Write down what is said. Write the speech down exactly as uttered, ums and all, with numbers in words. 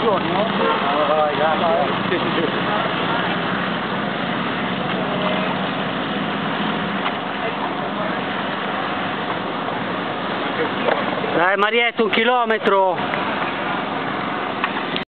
giorni, no? Vai, vai, sì, sì, sì. Dai Marietto, un chilometro!